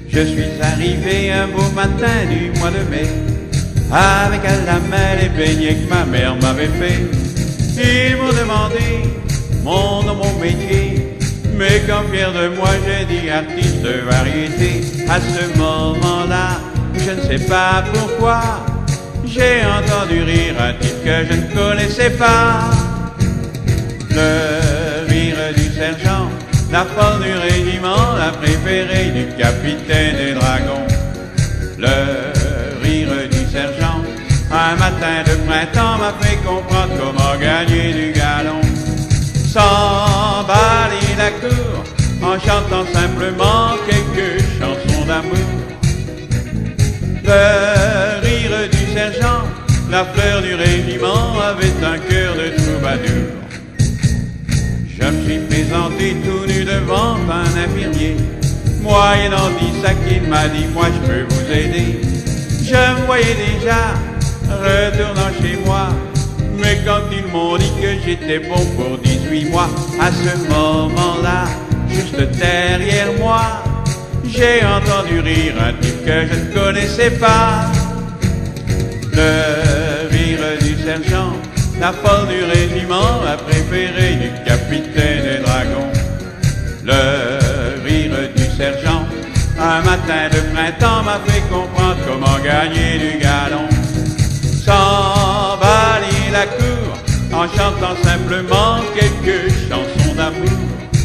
Je suis arrivé un beau matin du mois de mai, avec à la main les beignets que ma mère m'avait fait. Ils m'ont demandé mon nom, mon métier, mais quand fier de moi j'ai dit artiste de variété. À ce moment-là, je ne sais pas pourquoi, j'ai entendu rire un type que je ne connaissais pas. Le rire du sergent, la folle du régiment, la préférée du capitaine des dragons. Le rire du sergent, un matin de printemps, m'a fait comprendre comment gagner du galon. S'emballer la cour en chantant simplement quelques chansons d'amour. Le rire du sergent, la fleur du régiment, avait un cœur de troubadour. Je me suis présenté tout nu devant un infirmier, moyennant 10 sacs, il m'a dit « moi je peux vous aider ». Je me voyais déjà retournant chez moi, mais quand ils m'ont dit que j'étais bon pour 18 mois, à ce moment-là, juste derrière moi, j'ai entendu rire un type que je ne connaissais pas. Le rire du sergent, la folle du régiment, la préférée du capitaine des dragons. Le rire du sergent, un matin de printemps, m'a fait comprendre comment gagner du galon. S'emballer la cour en chantant simplement quelques chansons d'amour.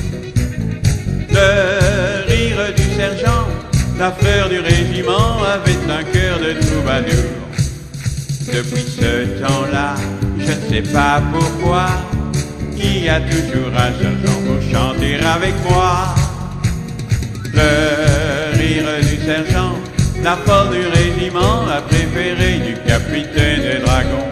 Le rire du sergent, la fleur du régiment, avait un cœur de troubadour. Depuis ce temps-là, je ne sais pas pourquoi, il y a toujours un sergent pour chanter avec moi. Le rire du sergent, la folle du régiment, la préférée du capitaine des dragons.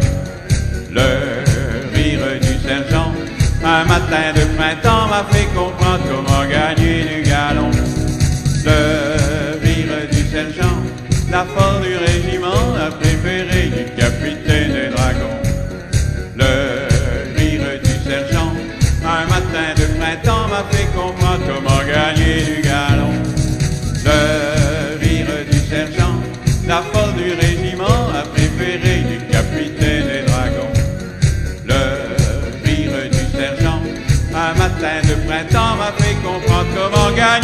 Le rire du sergent, un matin de printemps, m'a fait comprendre comment gagner du galon. Le rire du sergent, la folle du régiment, la préférée du capitaine des dragons. Le rire du sergent, un matin de printemps, m'a fait comprendre comment gagner du galon. Le rire du sergent, la folle du régiment, la préférée du capitaine des dragons. Le rire du sergent, un matin de printemps, m'a fait comprendre comment gagner